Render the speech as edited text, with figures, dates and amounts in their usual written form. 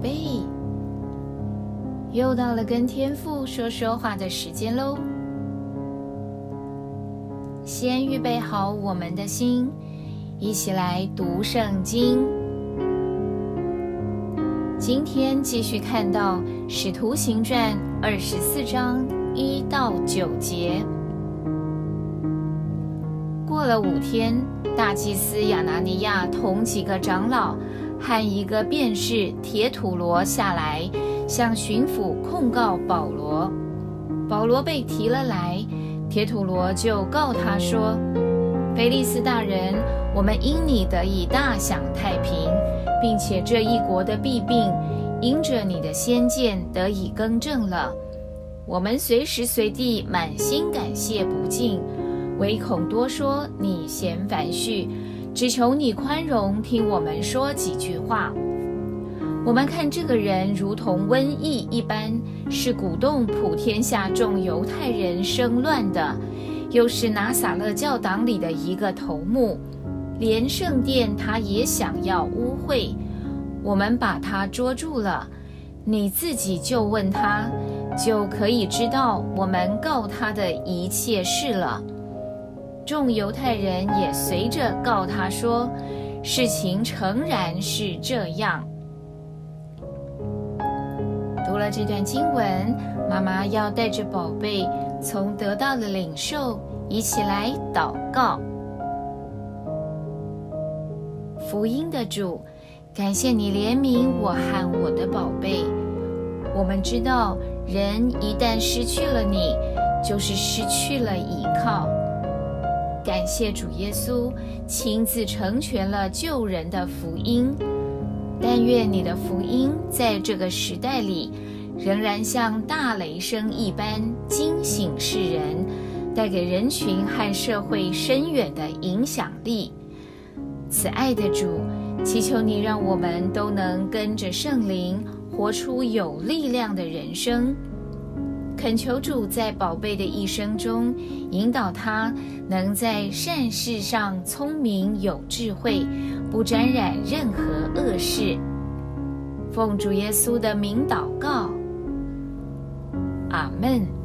贝，又到了跟天父说说话的时间喽。先预备好我们的心，一起来读圣经。今天继续看到《使徒行传》24章1到9节。过了5天，大祭司亚拿尼亚同几个长老和一个辩士铁土罗下来，向巡抚控告保罗。保罗被提了来，铁土罗就告他说：腓力斯大人，我们因你得以大享太平，并且这一国的弊病因着你的先见得以更正了。我们随时随地满心感谢不尽，唯恐多说你嫌繁絮，只求你宽容，听我们说几句话。我们看这个人如同瘟疫一般，是鼓动普天下众犹太人生乱的，又是拿撒勒教党里的一个头目，连圣殿他也想要污秽。我们把他捉住了，你自己就问他，就可以知道我们告他的一切事了。众犹太人也随着告他说，事情诚然是这样。读了这段经文，妈妈要带着宝贝从得到的领受一起来祷告。福音的主，感谢你怜悯我和我的宝贝。我们知道，人一旦失去了你，就是失去了依靠。感谢主耶稣亲自成全了救人的福音，但愿你的福音在这个时代里仍然像大雷声一般惊醒世人，带给人群和社会深远的影响力。慈爱的主，祈求你让我们都能跟着圣灵活出有力量的人生。恳求主在宝贝的一生中引导他能在善事上聪明有智慧，不沾染任何恶事。奉主耶稣的名祷告，阿们。